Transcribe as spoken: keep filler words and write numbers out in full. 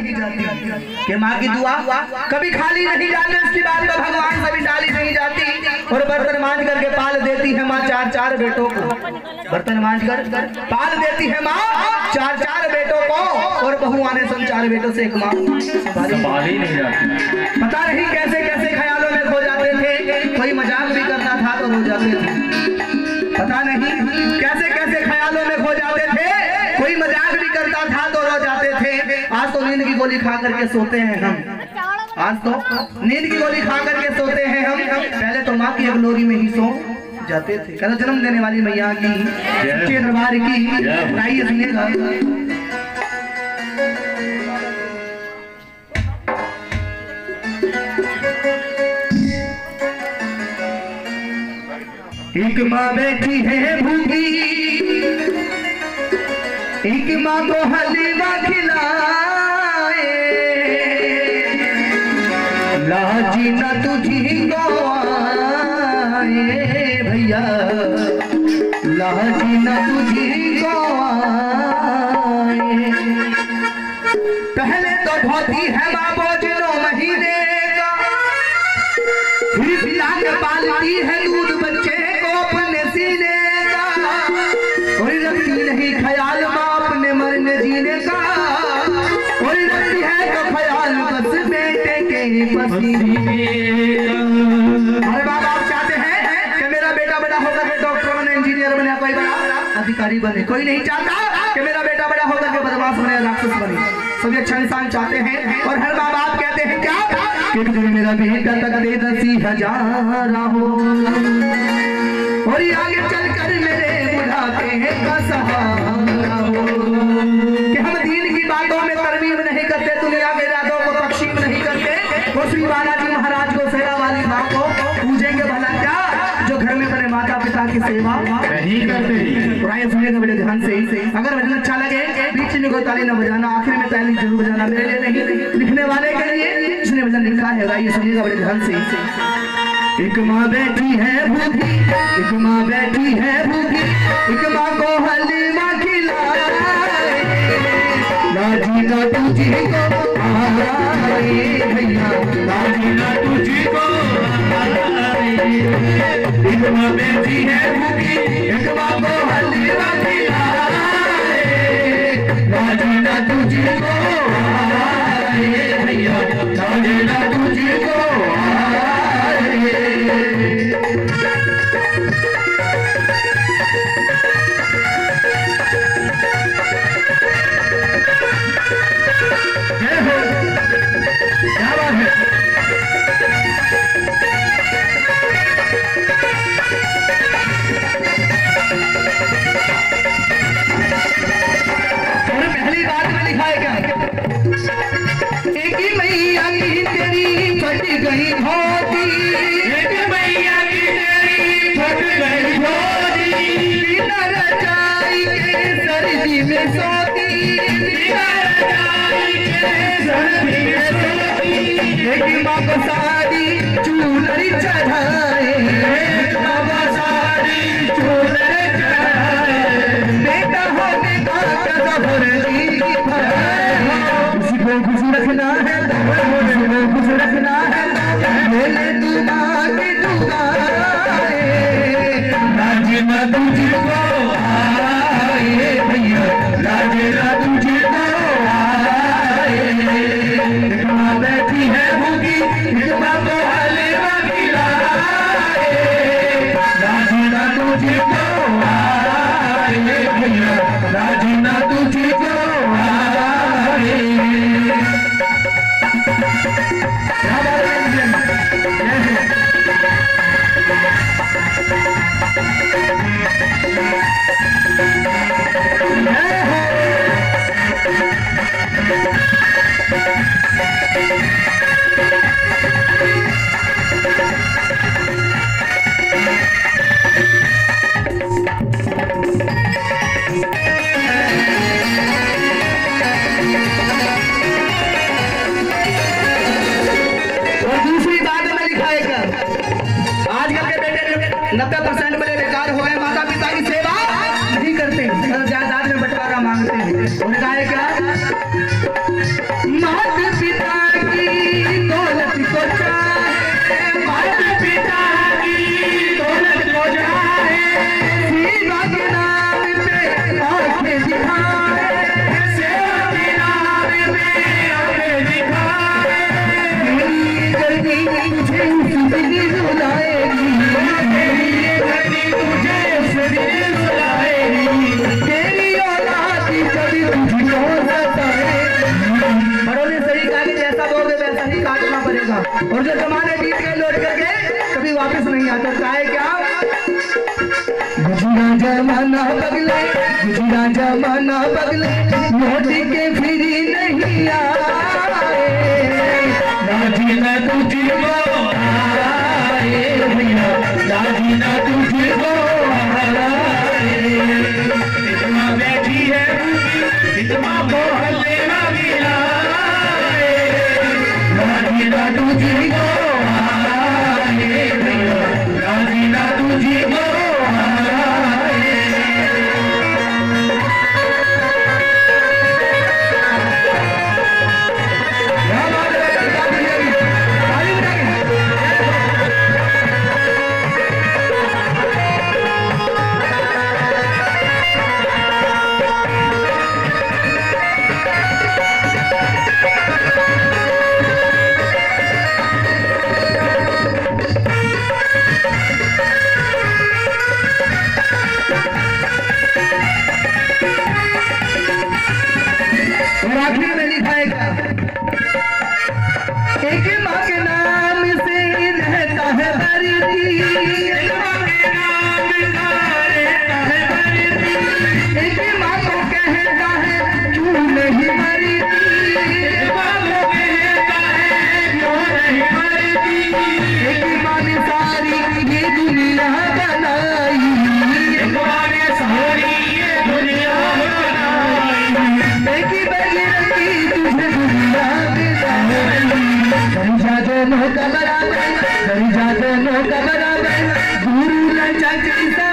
नहीं जाती कि माँ की दुआ कभी खाली नहीं जाती, उसकी बात में भगवान कभी डाली नहीं जाती। और बर्तन मांझ करके पाल देती है माँ चार चार बेटों को, बर्तन मांझ कर पाल देती है माँ चार चार बेटों को, और बहू आने से चार बेटों से एक माँ पाल ही नहीं जाती। पता नहीं कैसे कैसे ख्यालों में खो जाते थे, कोई मजाक भी करता था तो रो जाते थे। पता नहीं कैसे कैसे ख्यालों में खो जाते थे, कोई मजाक भी करता था तो रो जाते थे। आज तो नींद की गोली खा करके सोते हैं हम, आज तो नींद की गोली खा करके सोते हैं हम, पहले तो माँ की अगलोरी में ही सो जाते थे। कल जन्म देने वाली मैया की सच्चे दरबार की आइए सुनिएगा। एक माँ बैठी है भूखी, एक माँ को हलवा खिलाए, लाजी ना तुझी को आए भैया, लाजी ना तुझी को आए। पहले तो ढोती है माँ बोझ नौ महीने का, फिर पिला के पालती है दूध बच्चे को अपने सीने का, कोई रखती नहीं ख्याल माँ अपने मरने जीने का, कोई रखती है तो ख्याल बस बेटे के पसीने का। अरे बाबा आप चाहते हैं कि मेरा बेटा बड़ा होकर के डॉक्टर बने, इंजीनियर बने, कोई बड़ा अधिकारी बने, कोई नहीं चाहता कि मेरा बेटा बड़ा होकर के बदमाश बने, राक्षस बने। सभी अच्छा इंसान चाहते हैं, और हर माँ बाप कहते हैं क्या कि जो मेरा बेटा तक दे दसी हजार हो, और आगे चलकर मेरे बुढ़ापे का सहारा हो। कि हम दीन की बातों में तरमीम नहीं करते, दुनिया के रातों को तकसीम नहीं करते, वो श्री बालाजी महाराज को सेवा वाली माँ को पूजेंगे भला क्या, जो घर में बड़े माता पिता की सेवा नहीं करते। राय सुनिएगा बड़े ध्यान से। अगर भजन अच्छा लगे बीच में कोई ताली न बजाना, आखिर में ताली जरूर बजाना, मेरे लिए नहीं लिखने वाले के लिए जिसने भजन लिखा है। राय सुनिएगा बड़े ध्यान से। एक माँ बैठी है भूखी, एक माँ बैठी है भूखी, एक माँ को हलवा खिलाए, लाजी ना तुझी को आए भैया, लाजी ना तुझी को आए। एक माँ बैठी है भूखी, एक माँ को हलवा खिलाए, लाजी ना तुझी को आए भैया, लाजी ना तुझी को गई धोती, एक मैया की तेरी फट गई धोती, बिना रजाई के सर्दी में सोती, बिना रजाई के सर्दी में सोती। एक माँ को साड़ी चूनरी चढ़ाए, एक माँ को साड़ी चूनरी चढ़ाए, बेटा होने का कसबर दी उसी को खुश रखना है, उसी को खुश रखना है, बोले तू माँ की दुआए, लाजे ना तुझको आए भैया, लाजे ना तुझको आए। एक माँ बैठी है भूखी, एक माँ को हलवा खिलाए, लाजे ना तुझको आए भैया, लाजे ना तुझको आए। नब्बे परसेंट बड़े बेकार हो गए, माता पिता की सेवा नहीं करते, जायदाद में बंटवारा मांगते हैं। उन्होंने कहा है क्या तुझको सताए। बड़ों ने सही कहा कि जैसा बोगे वैसा ही काटना पड़ेगा, और जो जमाने बीत गए लौट करके कभी वापस नहीं आता। चाहे क्या गुजरा जमाना बदले, गुजरा जमाना बदले, लौट के फिरी नहीं आए। राजी न तुझको आए भैया, राजी न तुझको आए। इतना बैठी है इतना मोहल्ले में मिलाए। राजी न तुझको आए भैया, राजी न तुझको एक माँ के नाम से रहता है धरती, एक माँ के नाम से रहता है धरती, एक माँ को कहता है क्यों नहीं मरती, एक माँ को कहता है क्यों नहीं मरती। एक माँ ने सारी ये दुनिया बनाई, एक माँ ने सारी ये दुनिया बनाई, एक बगैर तुझे दुनिया दोनों का बराबर, दर्जा दोनों का बराबर, गुरु न चाची